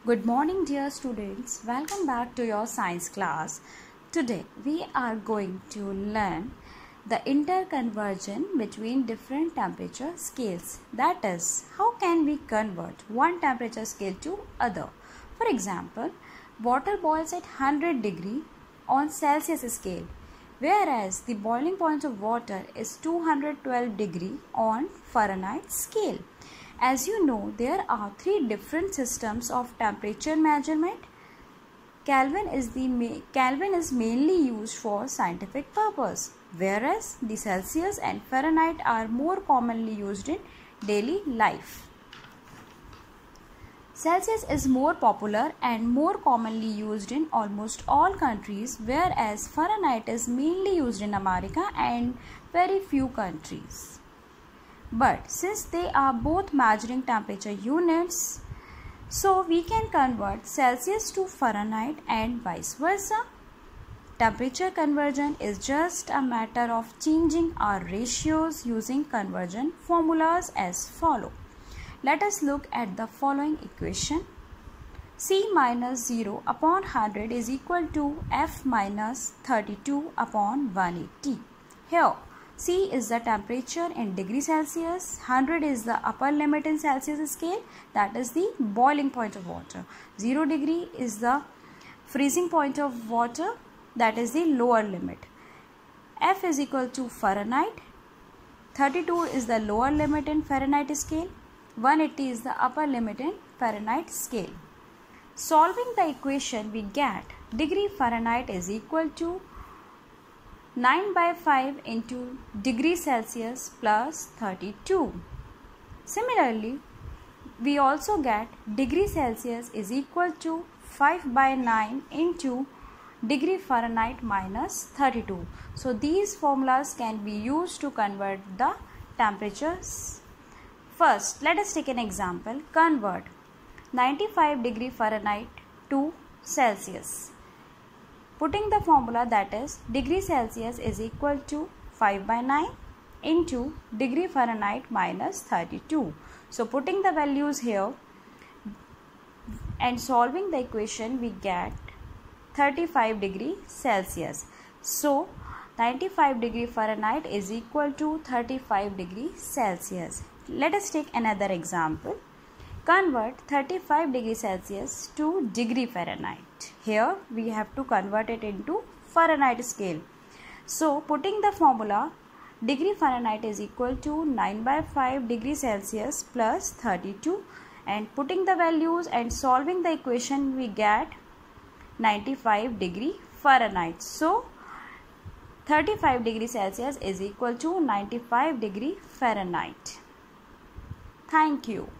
Good morning, dear students. Welcome back to your science class. Today we are going to learn the interconversion between different temperature scales. That is, how can we convert one temperature scale to other? For example, water boils at 100 degree on Celsius scale, whereas the boiling point of water is 212 degree on Fahrenheit scale. As you know, there are three different systems of temperature measurement. Kelvin is mainly used for scientific purpose, whereas the Celsius and Fahrenheit are more commonly used in daily life. Celsius is more popular and more commonly used in almost all countries, whereas Fahrenheit is mainly used in America and very few countries. But since they are both measuring temperature units, so we can convert Celsius to Fahrenheit and vice versa. Temperature conversion is just a matter of changing our ratios using conversion formulas as follow. Let us look at the following equation. C minus 0 upon 100 is equal to F minus 32 upon 180. Here, C is the temperature in degree Celsius, 100 is the upper limit in Celsius scale, that is the boiling point of water. 0 degree is the freezing point of water, that is the lower limit. F is equal to Fahrenheit, 32 is the lower limit in Fahrenheit scale, 180 is the upper limit in Fahrenheit scale. Solving the equation, we get degree Fahrenheit is equal to 9 by 5 into degree Celsius plus 32. Similarly, we also get degree Celsius is equal to 5 by 9 into degree Fahrenheit minus 32. So these formulas can be used to convert the temperatures. First, let us take an example. Convert 95 degree Fahrenheit to Celsius. Putting the formula, that is degree Celsius is equal to 5 by 9 into degree Fahrenheit minus 32. So putting the values here and solving the equation, we get 35 degree Celsius. So 95 degree Fahrenheit is equal to 35 degree Celsius. Let us take another example. Convert 35 degree Celsius to degree Fahrenheit. Here we have to convert it into Fahrenheit scale. So putting the formula, degree Fahrenheit is equal to 9 by 5 degree Celsius plus 32, and putting the values and solving the equation, we get 95 degree Fahrenheit. So 35 degree Celsius is equal to 95 degree Fahrenheit. Thank you.